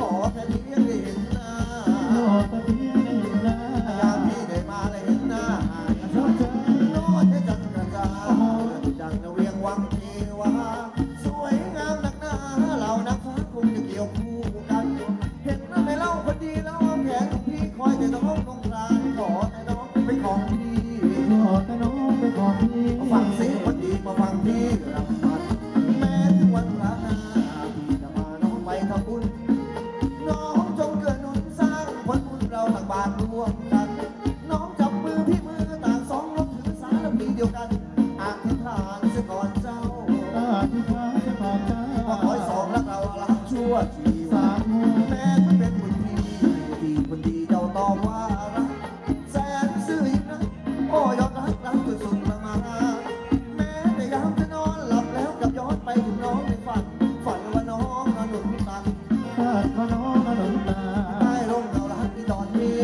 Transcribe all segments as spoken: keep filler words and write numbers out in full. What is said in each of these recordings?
อแค่เพียงได้เห็นหน้าขอแค่เพียงได้เห็นหน้ายามพี่ได้มาได้เห็นหน้าชอบเธอโน้ตให้จันทร์กระจายดังเวียงวังเทวาสวยงามนักหน้าเหล่านักฟ้าคงจะเกี่ยวคู่กันเห็นนะไม่เล่าคนดีแล้วแขนของพี่คอยแต่น้องตรงกลางขอแต่น้องเป็นของพี่ขอแต่น้องเป็นของพี่มาฟังเสียงคนดีมาฟังพี่รำพันแม้ถึงวันพระนาพี่จะพาน้องไปทำบุญน้องจงเกิดหนุนสร้างผลบุญเราต่างบาทร่วมกันน้องจับมือพี่มือต่างสองลบถือสารปีเดียวกันอธิษฐานเสียก่อนเจ้าอธิษฐานเสียก่อนเจ้าขอให้สองรักเรารักชั่วชีวาแม้ไม่เป็นบุญพี่ที่คนดีเจ้าตอบว่ารักแสนซื่อยิ่งนะโอ้ยอดรักรักจนสุดละมาแม้แต่ยามจะนอนหลับแล้วกับย้อนไปถึงน้องในฝันฝันว่าน้องนอนหนุนตักฝันว่าน้องนอนหนุนตักได้ลงเรารักที่ตอนนี้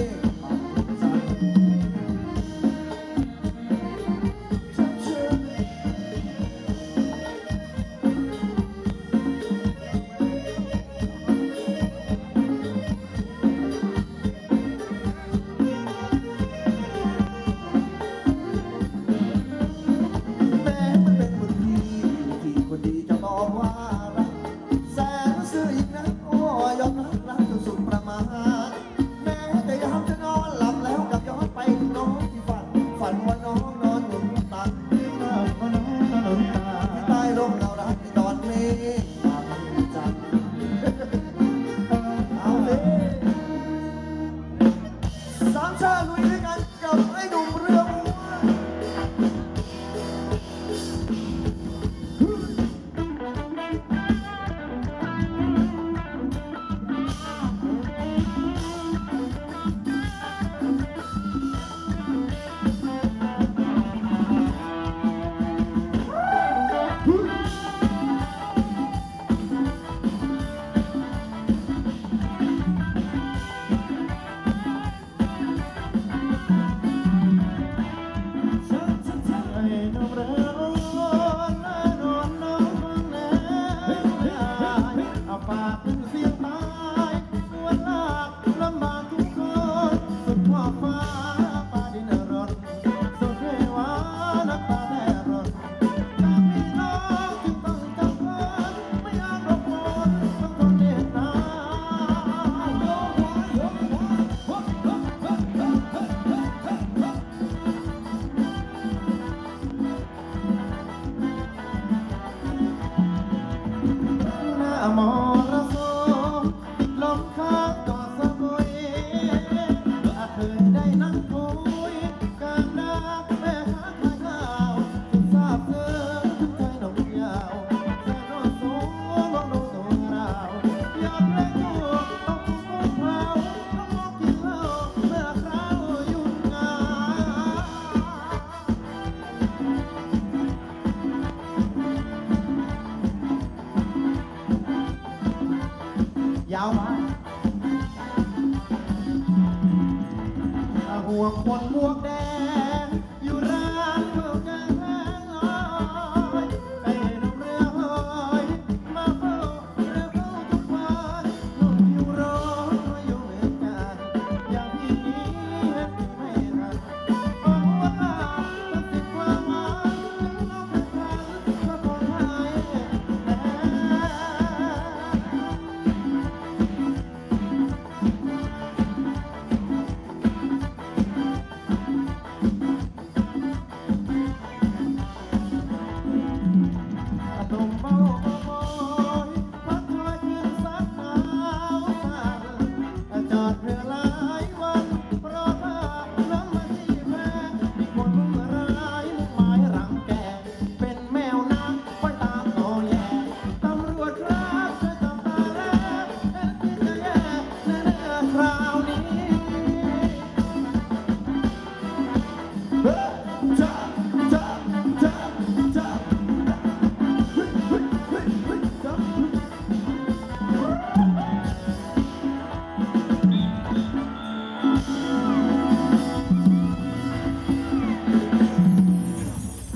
ห่วงคนหมวกแดงอยู่ร้านเมืองกาลอยไอ้น้องเรือหอยมาเฝ้าเรือเฝ้าทุกวันนุ่มอยู่ร้อนอยู่เหมือนกันอย่างพี่นี้เห็นไม่ทันโอ้ว่าเป็นสิ่งความหมายถึงน้องเป็นพันก็คนไทย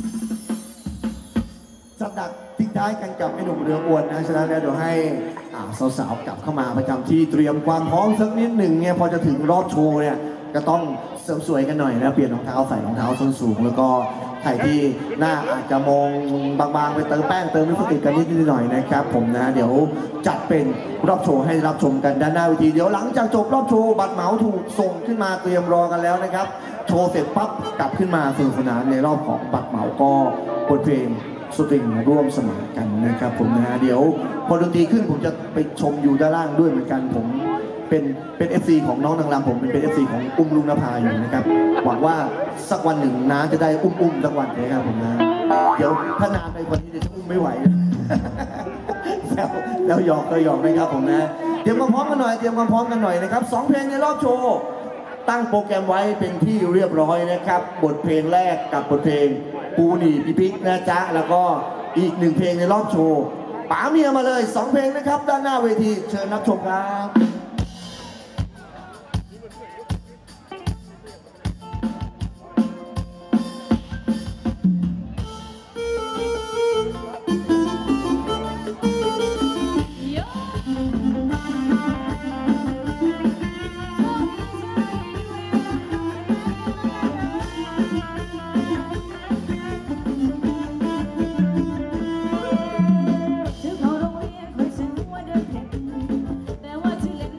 ท้ายกันกับไอ้หนุ่มเรืออวนนะฉะนั้นเดี๋ยวให้สาวๆกลับเข้ามาประจำที่เตรียมความพร้อมสักนิดหนึ่งเนี่ยพอจะถึงรอบโชว์เนี่ยก็ต้องเสริมสวยกันหน่อยนะเปลี่ยนรองเท้าใส่รองเท้าส้นสูงแล้วก็ใครที่หน้าอาจจะมองบางๆไปเติมแป้งเติมลิปสติกกันนิดหน่อยนะครับผมนะเดี๋ยวจัดเป็นรอบโชว์ให้รับชมกันด้านหน้าเวทีเดี๋ยวหลังจากจบรอบโชว์บัตรเหมาถูกส่งขึ้นมาเตรียมรอกันแล้วนะครับโชว์เสร็จปั๊บกลับขึ้นมาสนุกสนานในรอบของบัตรเหมาก็บทเพลงสตริงร่วมสมัครกันนะครับผมนะเดี๋ยวพอดนตรีขึ้นผมจะไปชมอยู่ด้านล่างด้วยเหมือนกันผมเป็นเป็น เอฟ ซี ของน้องนางรำผมเป็น เอฟ ซี ของอุ้มลุงนภาอยู่นะครับหวังว่าสักวันหนึ่งน้าจะได้อุ้มอุ้มสักวันนะครับผมนะเดี๋ยวถ้านานไปกว่านี้เดี๋ยวจะอุ้มไม่ไหวแล้วแล้วหยอกก็หยอกนะครับผมนะเตรียมความพร้อมกันหน่อยเตรียมความพร้อมกันหน่อยนะครับสองเพลงในรอบโชว์ตั้งโปรแกรมไว้เป็นที่เรียบร้อยนะครับบทเพลงแรกกับบทเพลงปูหนีพี่พิกนะจ๊ะแล้วก็อีกหนึ่งเพลงในรอบโชว์ป๋าเมียมาเลยสองเพลงนะครับด้านหน้าเวทีเชิญรับชมครับถึงเขาโรงเรียนเคยฉันว่าเดินแข่งแต่ว่าชื่อเล่น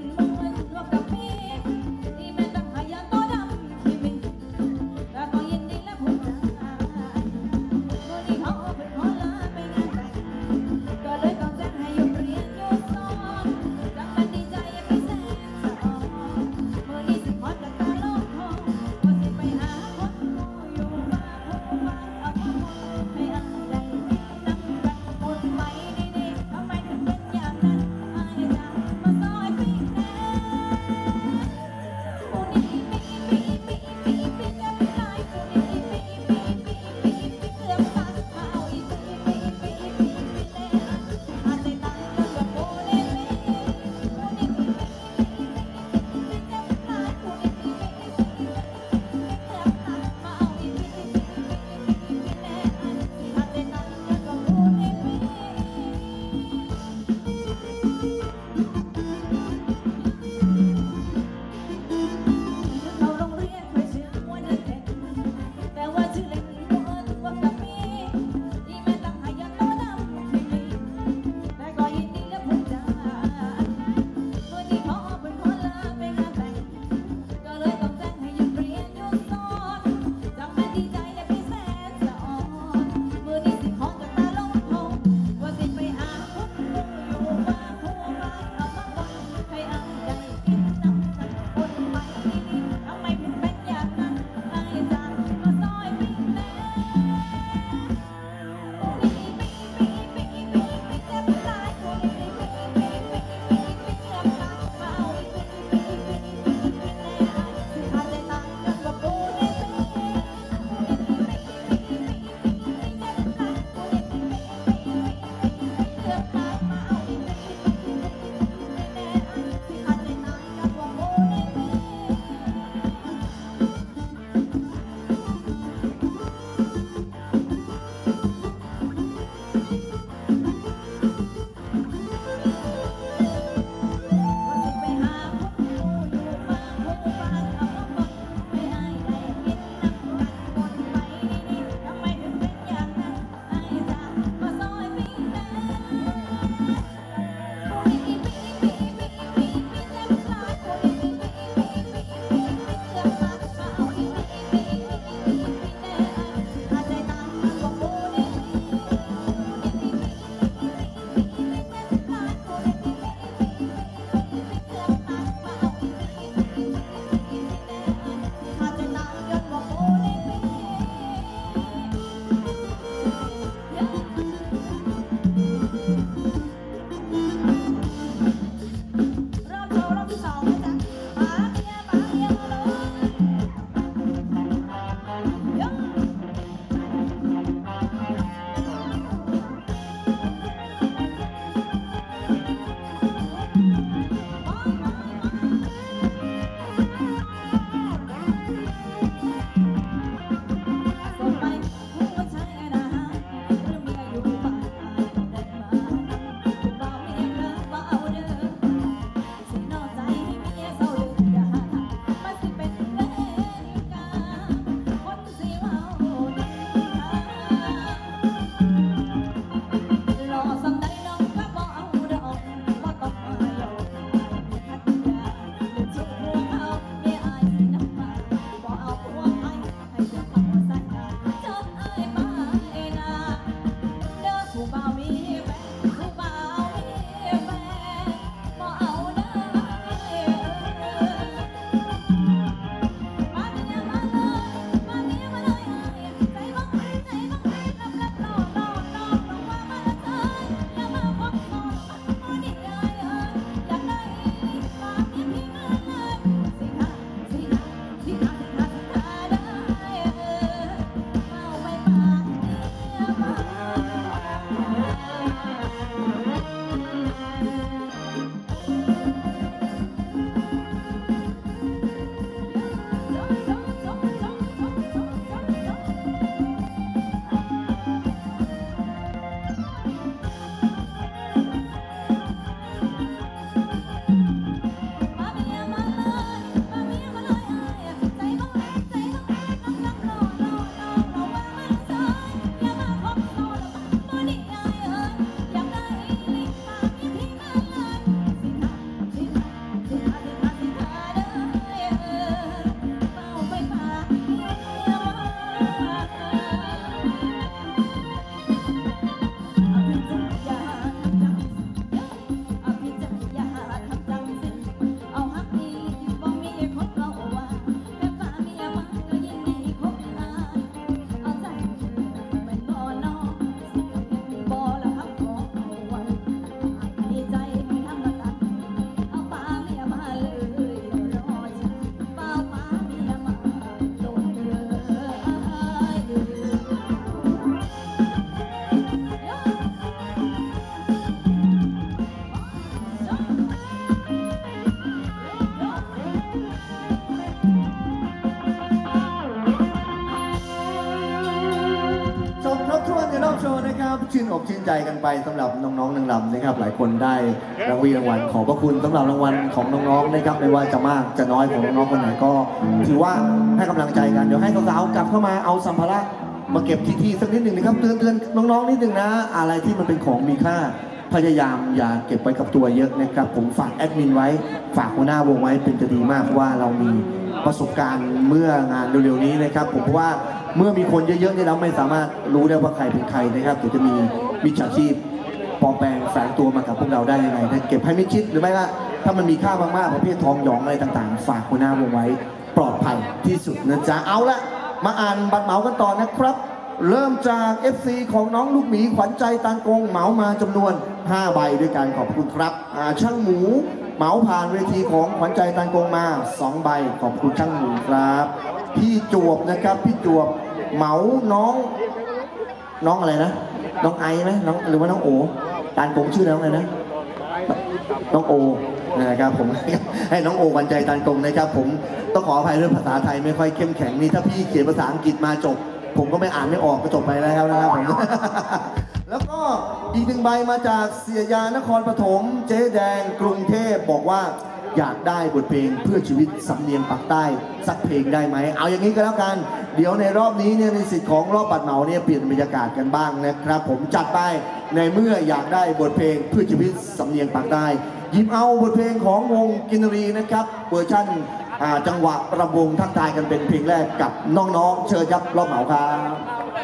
ชื่นอกชื่นใจกันไปสำหรับน้องๆนางรำนะครับหลายคนได้รางวีรางวัลขอบพระคุณสำหรับรางวัลของน้องๆนะครับไม่ว่าจะมากจะน้อยของน้องๆคนไหนก็ถือว่าให้กำลังใจกันเดี๋ยวให้สาวๆกลับเข้ามาเอาสัมภาระมาเก็บทีๆสักนิดหนึ่งนะครับเตือนเตือนน้องๆนิดหนึ่งนะอะไรที่มันเป็นของมีค่าพยายามอย่าเก็บไว้กับตัวเยอะนะครับผมฝากแอดมินไว้ฝากหัวหน้าวงไว้เป็นจะดีมากเพราะว่าเรามีประสบการณ์เมื่องานเร็วๆนี้นะครับผมเพราะว่าเมื่อมีคนเยอะๆเนี่ยเราไม่สามารถรู้ได้ว่าใครเป็นใครนะครับเดี๋ยวจะมีมิจฉาชีพปลอมแปลงแฝงตัวมากับพวกเราได้ยังไงถ้าเก็บให้ไม่ชิดหรือไม่ว่าถ้ามันมีค่ามากๆประเภททองหยองอะไรต่างๆฝากหัวหน้าวงไว้ปลอดภัยที่สุดนะจ๊ะเอาละมาอ่านบัตรเหมากันต่อนะครับเริ่มจาก เอฟ ซี ของน้องลูกหมีขวัญใจตานกงเหมามาจำนวนห้าใบด้วยกันขอบคุณครับช่างหมูเหมาผ่านเวทีของขวัญใจตานกงมาสองใบขอบคุณช่างหมูครับพี่จวบนะครับพี่จวบเหมาน้องน้องอะไรนะน้องไอไหมน้องหรือว่าน้องโอตานกงชื่อน้องอะไรนะน้องโอนะครับผมให้น้องโอขวัญใจตานกงนะครับผมต้องขออภัยเรื่องภาษาไทยไม่ค่อยเข้มแข็งนี่ถ้าพี่เขียนภาษาอังกฤษมาจบผมก็ไม่อ่านไม่ออกก็จบไปแล้วนะครับผมแล้วก็อีกหนึ่งใบมาจากเสียยานครปฐมเจ๊แดงกรุงเทพบอกว่าอยากได้บทเพลงเพื่อชีวิตสำเนียงปากใต้สักเพลงได้ไหมเอาอย่างนี้ก็แล้วกันเดี๋ยวในรอบนี้เนี่ยในสิทธิ์ของรอบบัตรเหมาเนี่ยเปลี่ยนบรรยากาศกันบ้างนะครับผมจัดไปในเมื่ออยากได้บทเพลงเพื่อชีวิตสำเนียงปากใต้หยิบเอาบทเพลงของวงกินรีนะครับเวอร์ชั่นจังหวะระวงทักทายกันเป็นเพลงแรกกับน้องๆเชิญยับรอบเหมาครับ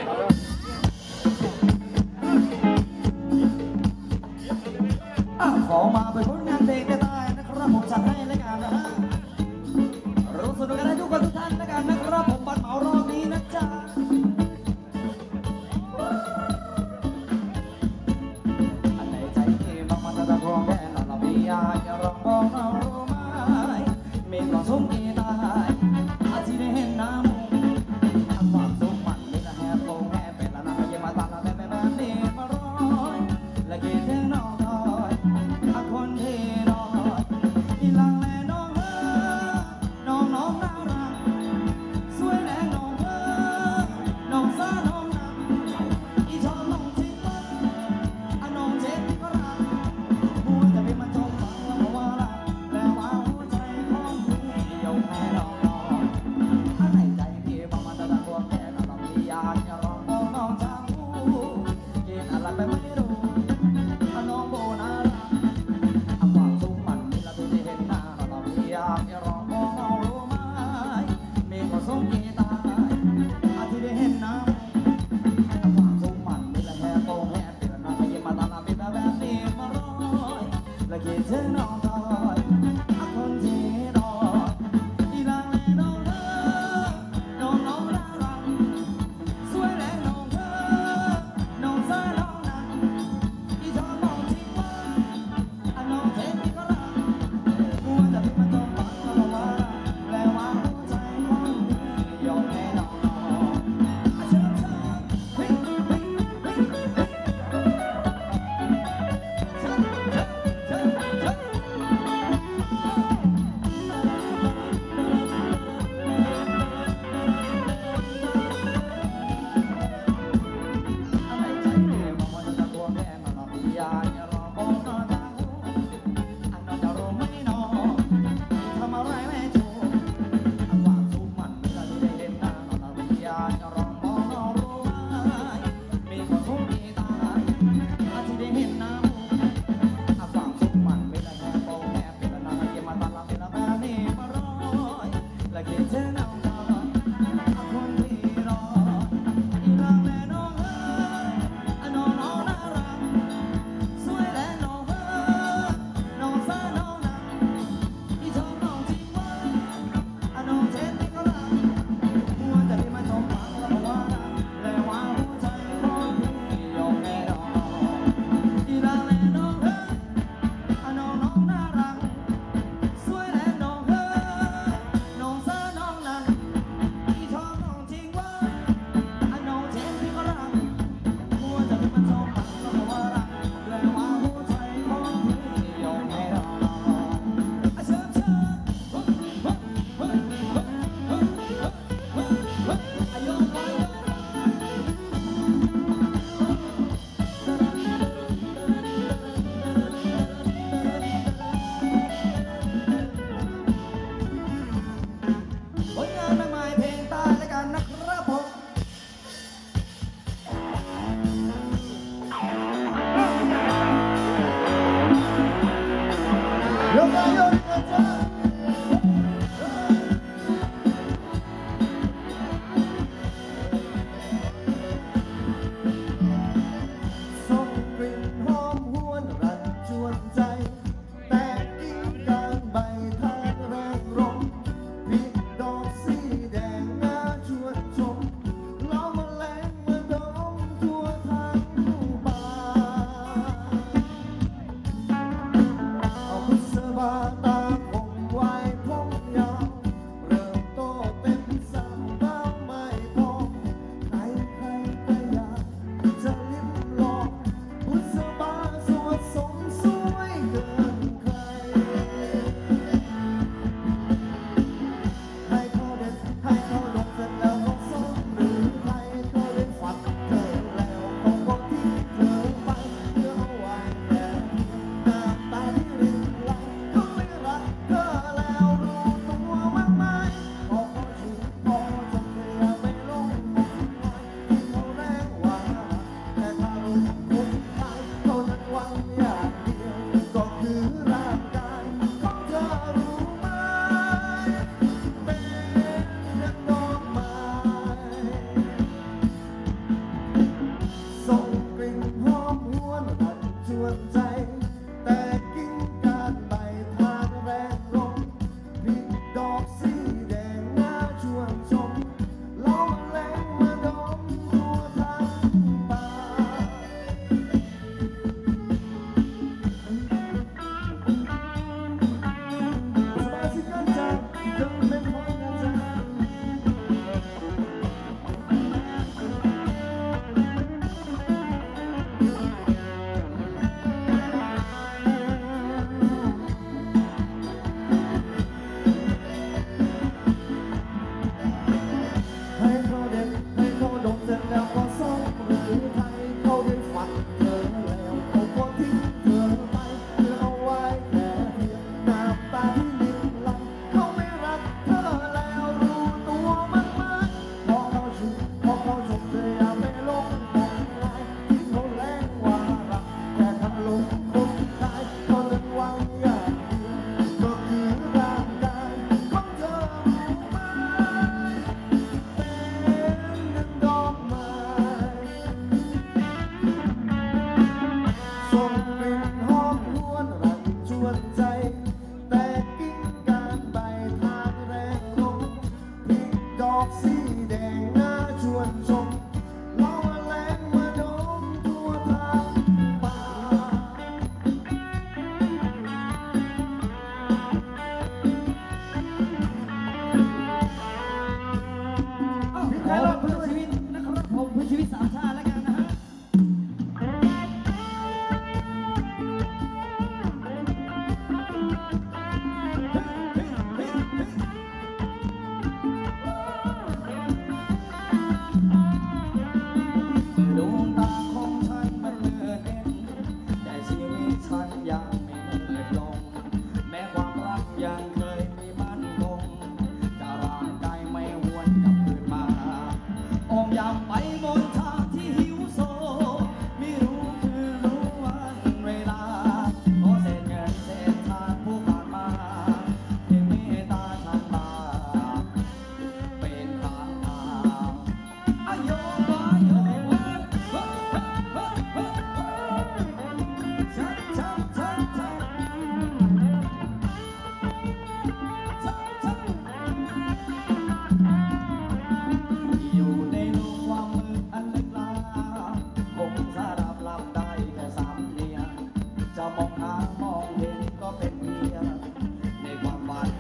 ขอมาเป็นผลงานเพลงได้นะครับผมจัดให้แล้วกันนะฮะรู้สนุกกันได้ทุกคนทุกท่านแล้วกันนะครับผมบัตรเหมารอบนี้นะจ๊ะอันไหนใจเก็บมาตะกรองแดนเราไม่อยากจะร้องบอกเรารู้ไหมเมฆก็สมกีตายอาชีพเห็นน้ำอันความสุขมันไม่ละแหบโป่งแหบเป็นละนาเยี่ยมมาตาละแต่ไม่แบบนี้มาร้อยและเกศเท่น้องคนที่นอนที่ลังแลน้องเอ๋ย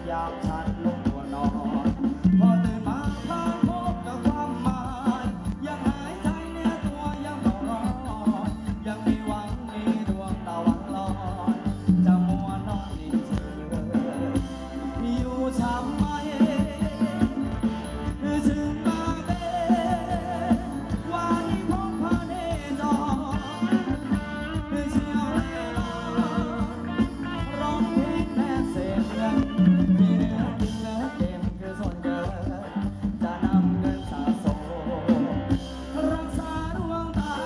ยามฉันลงตัวนอนพอตื่นมาพาพบกับความหมายยังหายใจเนื้อตัวยังเฝ้ารอยังมีหวังมีดวงตะวันลอยจะมัวนอนนิ่งเฉยอยู่ช้ำไหมถึงมาเบวันนี้พบพาเนจรเชียวเล่ร่อนร้องเพลงแลกเศษเงินมีเนื้อกินเนื้อเกมคือส่วนเกินจะนำเงินสะสมรักษาดวงตา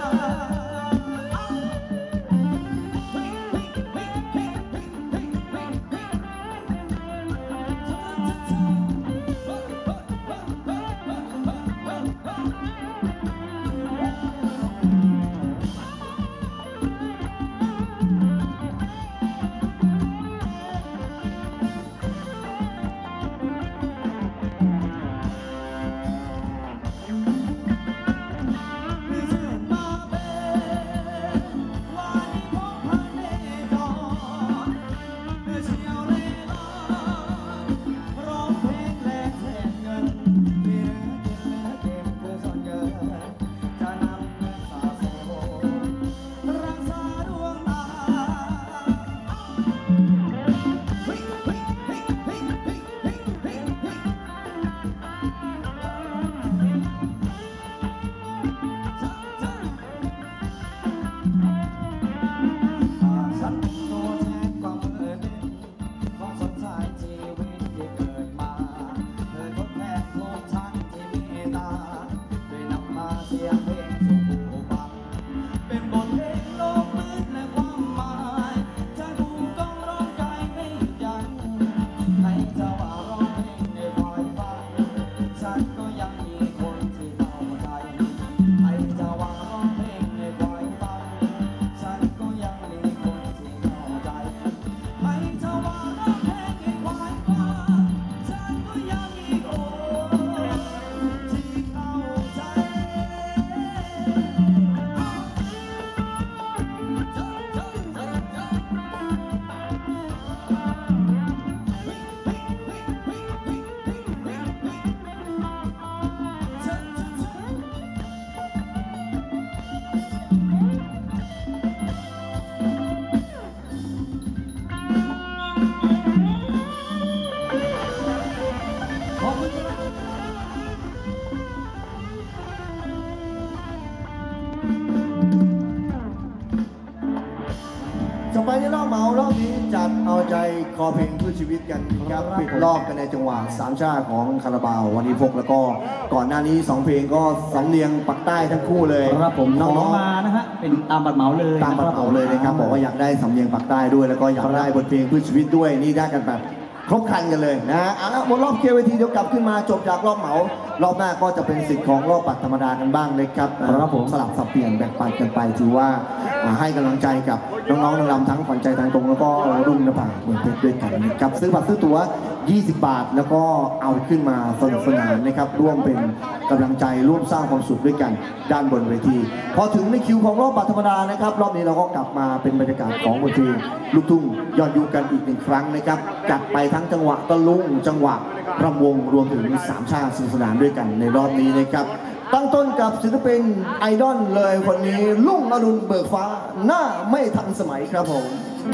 จบไปในรอบเหมารอบนี้จัดเอาใจคอเพลงเพื่อชีวิตกันครับปิดรอบกันในจังหวะสามชาติของคาราบาววันนี้พกแล้วก็ก่อนหน้านี้สองเพลงก็สำเนียงปักใต้ทั้งคู่เลยครับผมน้น้อองงๆมานะฮะเป็นตามบัตรเหมาเลยๆตามบัตรเหมาเลยนะครับบอกว่าอยากได้สำเนียงปักใต้ด้วยแล้วก็อยากได้บทเพลงเพื่อชีวิตด้วยนี่ได้กันแบบครบครันกันเลยนะอ่ะหมดรอบเคเวทีเดี๋ยวกลับขึ้นมาจบจากรอบเหมารอบหน้าก็จะเป็นสิทธิ์ของรอบบัตรธรรมดากันบ้างเลยครับครับผมสลับสับเปลี่ยนแบ่งปันกันไปถือว่าอ่าให้กำลังใจกับน้องๆนางรำทั้งขวัญใจทางตรงแล้วก็รุ่งนภาเมืองเพชรด้วยกันนะครับซื้อบัตรซื้อตั๋วยี่สิบบาท แล้วก็เอาขึ้นมาสนุกสนานนะครับร่วมเป็นกำลังใจร่วมสร้างความสุขด้วยกันด้านบนเวทีพอถึงในคิวของรอบบัตรธรรมดานะครับรอบนี้เราก็กลับมาเป็นบรรยากาศของบทเพลงลูกทุ่งยอดยุคกันอีกหนึ่งครั้งนะครับจัดไปทั้งจังหวะตะลุงจังหวะรำวงรวมถึงสามชาติสนุกสนานด้วยกันในรอบนี้นะครับตั้งต้นกับศิลปินไอดอลเลยคนนี้ลุ่งอรุณเบิกฟ้าหน้าไม่ทันสมัยครับผม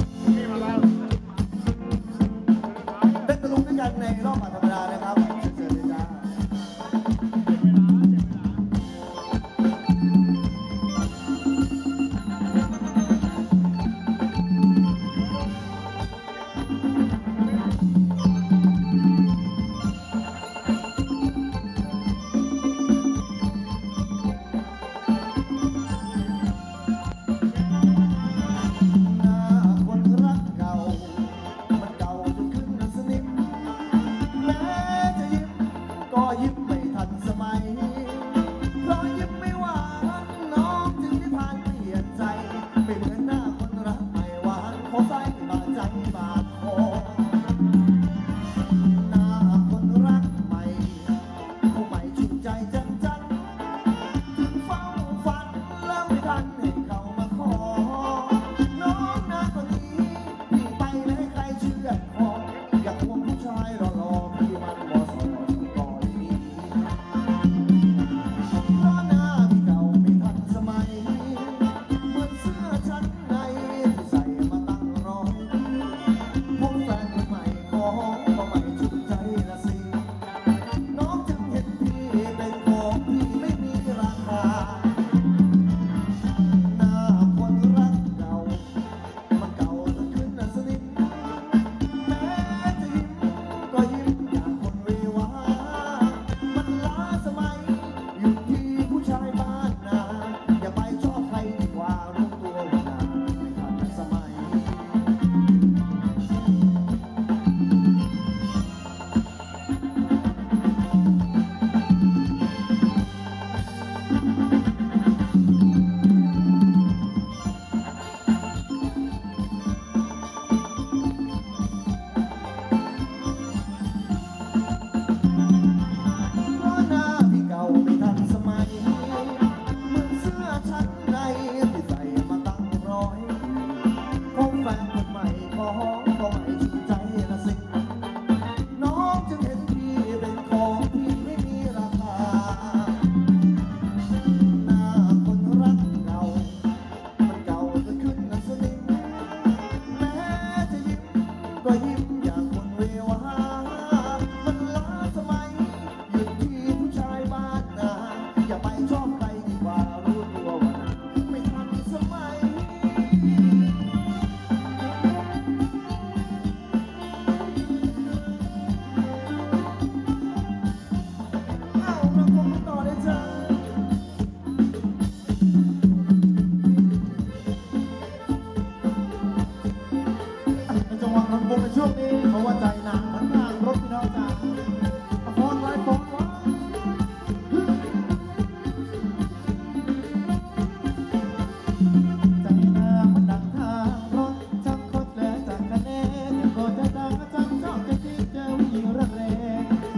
เต้นตะลุงด้วยกันในรอบบัตรธรรมดานะครับเชิญเลยจ้า หน้า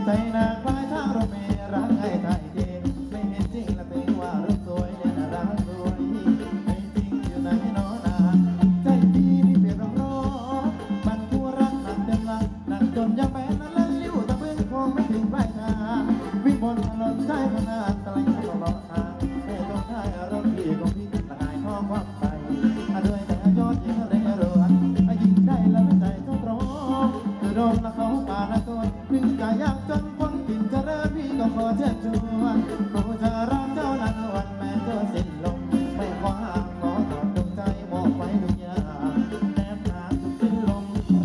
ใจนางคล้ายทางรถเมล์รักให้ไทยเดนไม่เห็นจริงละเป็นว่ารถสวยเนี่ยนะรักสวยไม่จริงอยู่ไหนน้อนาใจพี่นี่เปลี่ยนรองร้องมันทั่วรักหนักเต็มหลังหนักจนยังแม้นั้นแล้วลิ้วตะเบื้องคงไม่ถึงปลายทางวิ่งบนถนนใต้ขนาดตะไลตลอดทางไม่ต้องได้รถพี่ของพี่ตะกายท้องความไปด้วยแต่ยอดยิงทะเลรวนยิงได้แล้วใจต้องร้องโดนละเขาป่าละต้นถึงจะยากจนคนกินจะเริ่มพี่ก็ขอเชิญชวนกูจะรักเจ้านั้นวันแม้เธอสิ้นลมไม่ขวางขอถอดดวงใจมอบไว้ทุกอย่างแนบทางทุกสิ้นลมรา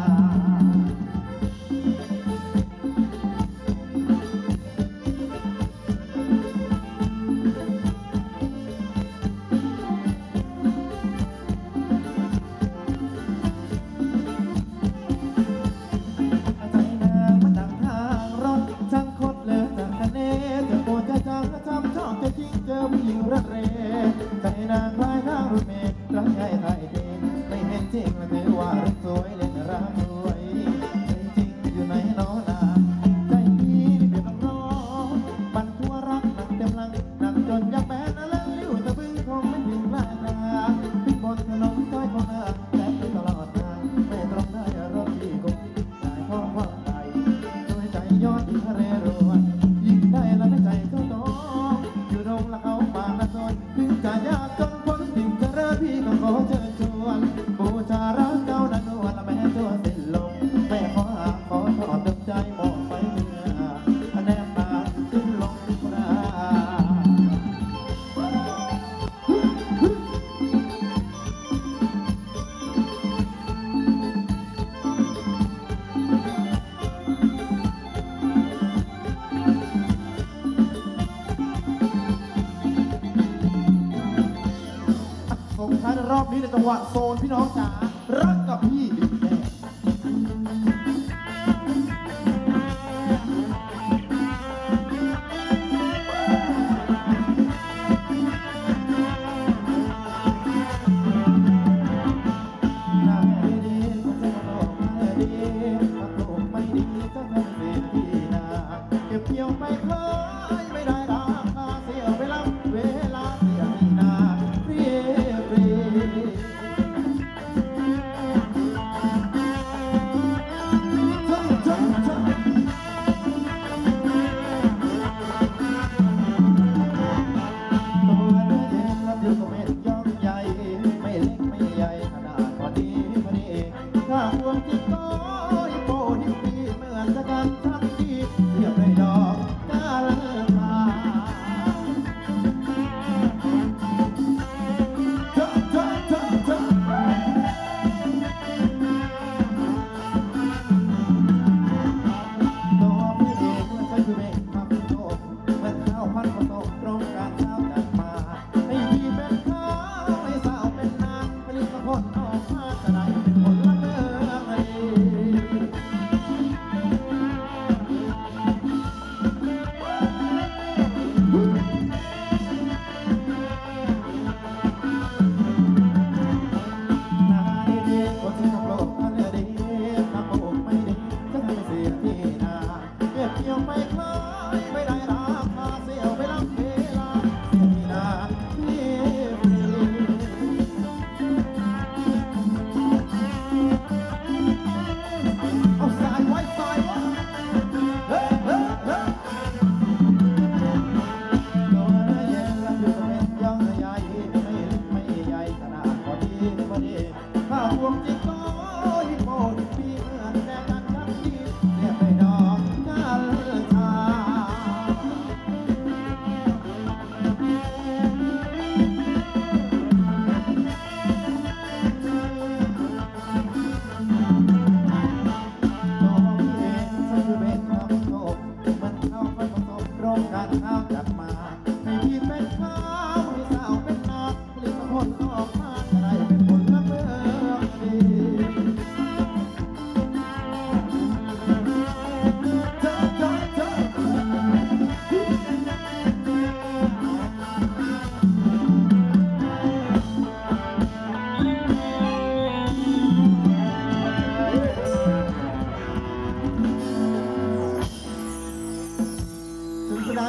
รอบนี้ในจังหวะโซนพี่น้องจ๋ารักกับพี่ดีแน่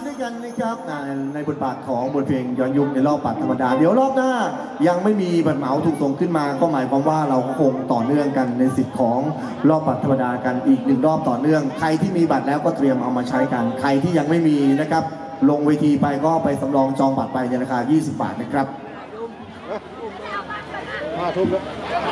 ด้วยกันนะครับในบทบาทของบทเพลงย้อนยุคในรอบบัตรธรรมดาเดี๋ยวรอบหน้ายังไม่มีบัตรเหมาถูกส่งขึ้นมาก็หมายความว่าเราคงต่อเนื่องกันในสิทธิ์ของรอบบัตรธรรมดากันอีกหนึ่งรอบต่อเนื่องใครที่มีบัตรแล้วก็เตรียมเอามาใช้กันใครที่ยังไม่มีนะครับลงเวทีไปก็ไปสำรองจองบัตรไปในราคายี่สิบบาทนะครับห้าทุ่มแล้ว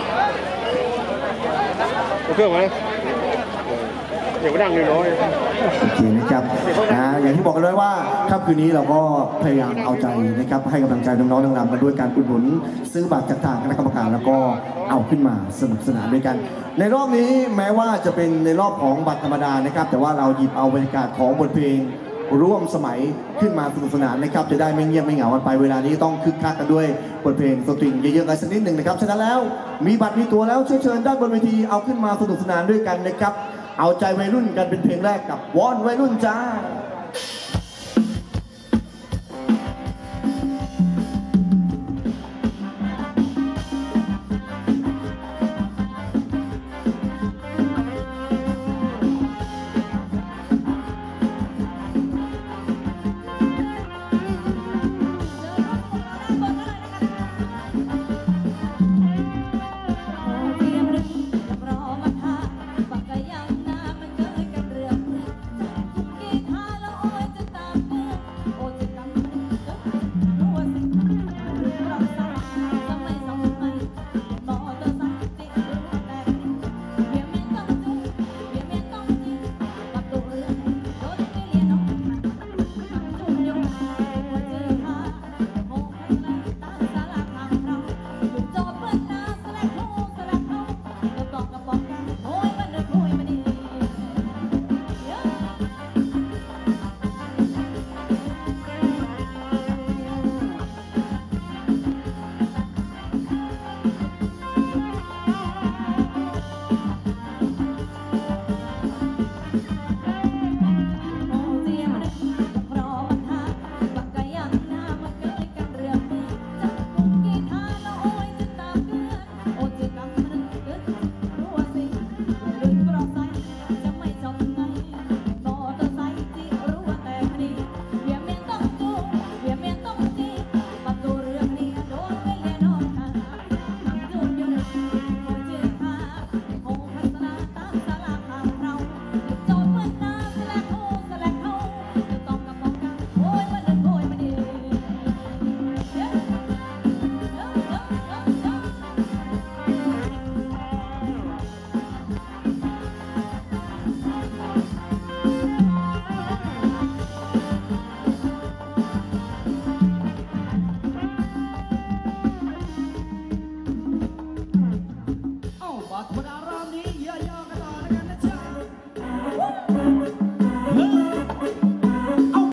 เครื่องไหมเดี๋ยวก็ดังเลยน้อยโอเคนะครับนะอย่างที่บอกกันเลยว่าค่ำคืนนี้เราก็พยายามเอาใจนะครับให้กำลังใจน้องๆนางรำกันด้วยการอุดหนุนซื้อบัตรจากทางคณะกรรมการแล้วก็เอาขึ้นมาสนุกสนานด้วยกันในรอบนี้แม้ว่าจะเป็นในรอบของบัตรธรรมดานะครับแต่ว่าเราหยิบเอาบรรยากาศของบทเพลงร่วมสมัยขึ้นมาสนุกสนานนะครับจะได้ไม่เงียบไม่เหงากันไปเวลานี้ต้องคึกคักกันด้วยบทเพลงสตริงเยอะๆกันสักนิดหนึ่งนะครับฉะนั้นแล้วมีบัตรมีตัวแล้วเชิญเชิญด้านบนเวทีเอาขึ้นมาสนุกสนานด้วยกันนะครับเอาใจวัยรุ่นกันเป็นเพลงแรกกับวอนวัยรุ่นจ้า